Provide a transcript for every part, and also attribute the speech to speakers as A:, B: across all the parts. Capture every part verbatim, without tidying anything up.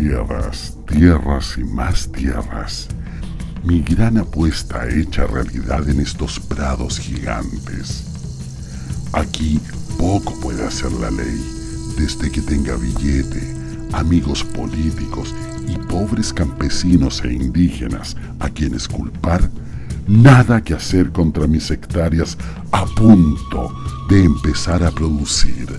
A: tierras, tierras y más tierras. Mi gran apuesta hecha realidad en estos prados gigantes. Aquí poco puede hacer la ley, desde que tenga billete, amigos políticos y pobres campesinos e indígenas a quienes culpar. Nada que hacer contra mis hectáreas a punto de empezar a producir.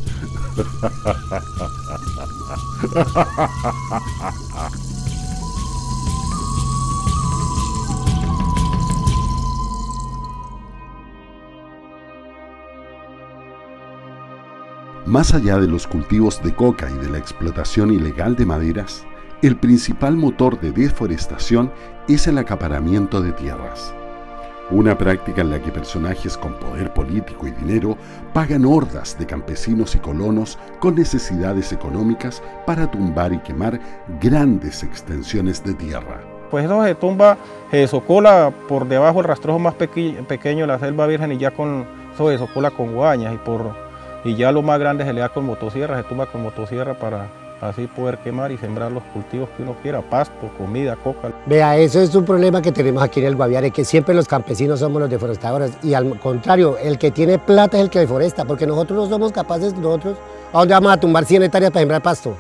B: Más allá de los cultivos de coca y de la explotación ilegal de maderas, el principal motor de deforestación es el acaparamiento de tierras. Una práctica en la que personajes con poder político y dinero pagan hordas de campesinos y colonos con necesidades económicas para tumbar y quemar grandes extensiones de tierra.
C: Pues eso se tumba, se socola por debajo el rastrojo más peque pequeño de la selva virgen y ya con eso se socola con guañas y, por, y ya lo más grande se le da con motosierra, se tumba con motosierra para así poder quemar y sembrar los cultivos que uno quiera, pasto, comida, coca.
D: Vea, eso es un problema que tenemos aquí en el Guaviare, que siempre los campesinos somos los deforestadores y al contrario, el que tiene plata es el que deforesta, porque nosotros no somos capaces, nosotros, ¿a dónde vamos a tumbar cien hectáreas para sembrar pasto?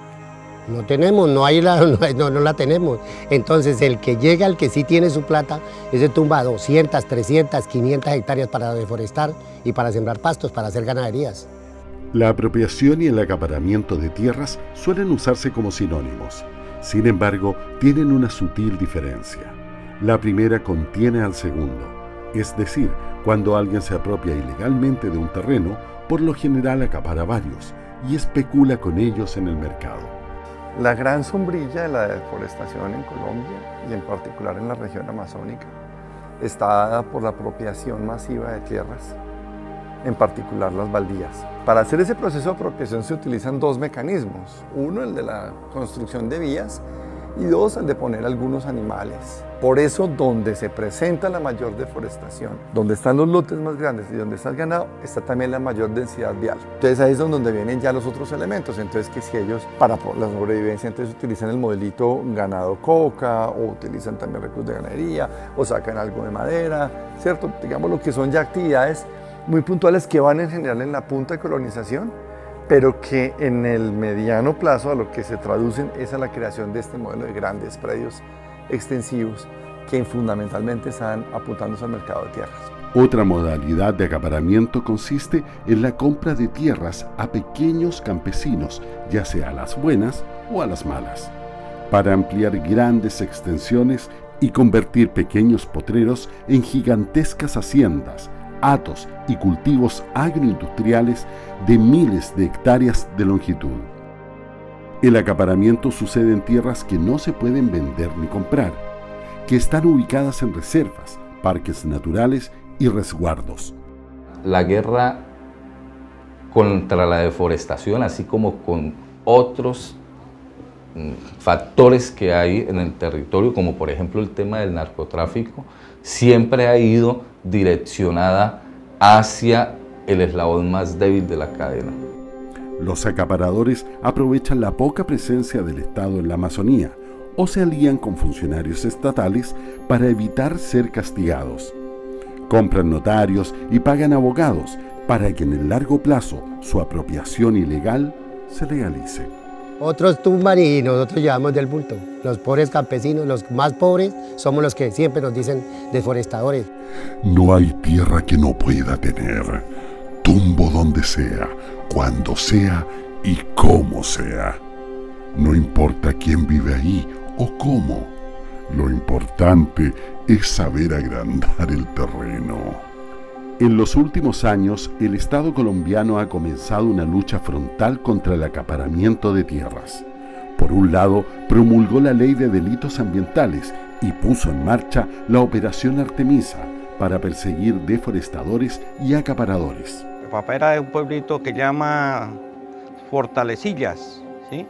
D: No tenemos, no, hay la, no, no, no la tenemos. Entonces el que llega, el que sí tiene su plata, ese tumba doscientas, trescientas, quinientas hectáreas para deforestar y para sembrar pastos, para hacer ganaderías.
B: La apropiación y el acaparamiento de tierras suelen usarse como sinónimos. Sin embargo, tienen una sutil diferencia. La primera contiene al segundo. Es decir, cuando alguien se apropia ilegalmente de un terreno, por lo general acapara varios y especula con ellos en el mercado.
E: La gran sombrilla de la deforestación en Colombia y en particular en la región amazónica está dada por la apropiación masiva de tierras, en particular las baldías. Para hacer ese proceso de apropiación se utilizan dos mecanismos. Uno, el de la construcción de vías, y dos, el de poner algunos animales. Por eso, donde se presenta la mayor deforestación, donde están los lotes más grandes y donde está el ganado, está también la mayor densidad vial. Entonces ahí es donde vienen ya los otros elementos. Entonces que si ellos, para la sobrevivencia, entonces utilizan el modelito ganado coca, o utilizan también recursos de ganadería, o sacan algo de madera, ¿cierto? Digamos lo que son ya actividades muy puntuales que van en general en la punta de colonización, pero que en el mediano plazo a lo que se traducen es a la creación de este modelo de grandes predios extensivos que fundamentalmente están apuntándose al mercado de tierras.
B: Otra modalidad de acaparamiento consiste en la compra de tierras a pequeños campesinos, ya sea a las buenas o a las malas, para ampliar grandes extensiones y convertir pequeños potreros en gigantescas haciendas, hatos y cultivos agroindustriales de miles de hectáreas de longitud. El acaparamiento sucede en tierras que no se pueden vender ni comprar, que están ubicadas en reservas, parques naturales y resguardos.
F: La guerra contra la deforestación, así como con otros factores que hay en el territorio, como por ejemplo el tema del narcotráfico, siempre ha ido direccionada hacia el eslabón más débil de la cadena.
B: Los acaparadores aprovechan la poca presencia del Estado en la Amazonía o se alían con funcionarios estatales para evitar ser castigados. Compran notarios y pagan abogados para que en el largo plazo su apropiación ilegal se legalice.
D: Otros tumban y nosotros llevamos del bulto. Los pobres campesinos, los más pobres, somos los que siempre nos dicen deforestadores.
A: No hay tierra que no pueda tener. Tumbo donde sea, cuando sea y cómo sea. No importa quién vive ahí o cómo. Lo importante es saber agrandar el terreno.
B: En los últimos años, el Estado colombiano ha comenzado una lucha frontal contra el acaparamiento de tierras. Por un lado, promulgó la Ley de Delitos Ambientales y puso en marcha la Operación Artemisa para perseguir deforestadores y acaparadores.
G: Mi papá era de un pueblito que llama Fortalecillas, ¿sí?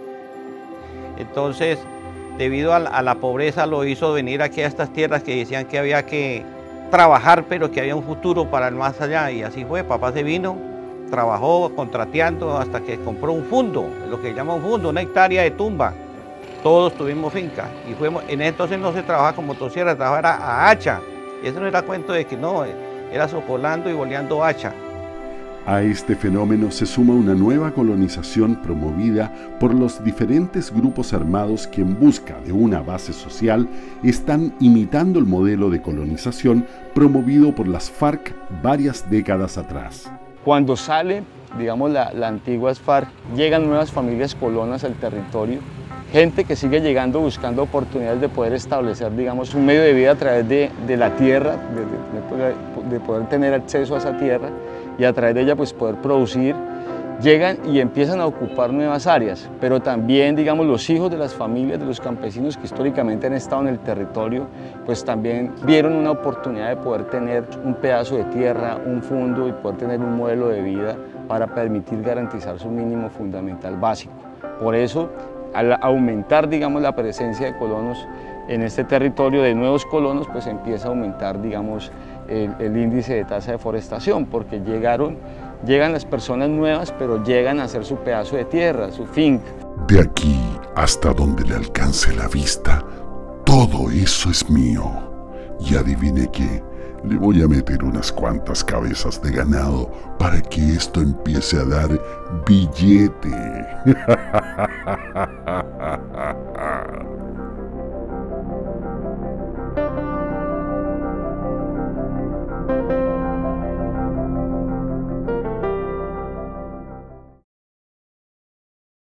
G: Entonces, debido a la, a la pobreza, lo hizo venir aquí a estas tierras que decían que había que trabajar, pero que había un futuro para el más allá, y así fue. Papá se vino, trabajó contrateando hasta que compró un fundo, lo que llama un fundo, una hectárea de tumba, todos tuvimos finca. Y fuimos, en ese entonces no se trabajaba con motosierra, trabajaba a hacha. Y eso no era cuento de que no, era socolando y boleando hacha.
B: A este fenómeno se suma una nueva colonización promovida por los diferentes grupos armados que en busca de una base social están imitando el modelo de colonización promovido por las FARC varias décadas atrás.
H: Cuando sale, digamos, la, la antigua FARC, llegan nuevas familias colonas al territorio, gente que sigue llegando buscando oportunidades de poder establecer, digamos, un medio de vida a través de, de la tierra, de, de, de poder tener acceso a esa tierra, y a través de ella pues poder producir, llegan y empiezan a ocupar nuevas áreas, pero también, digamos, los hijos de las familias, de los campesinos que históricamente han estado en el territorio, pues también vieron una oportunidad de poder tener un pedazo de tierra, un fondo y poder tener un modelo de vida para permitir garantizar su mínimo fundamental básico. Por eso, al aumentar, digamos, la presencia de colonos en este territorio, de nuevos colonos, pues empieza a aumentar, digamos, el, el índice de tasa de deforestación, porque llegaron, llegan las personas nuevas, pero llegan a hacer su pedazo de tierra, su finca.
A: De aquí hasta donde le alcance la vista, todo eso es mío. Y adivine qué, le voy a meter unas cuantas cabezas de ganado para que esto empiece a dar billete.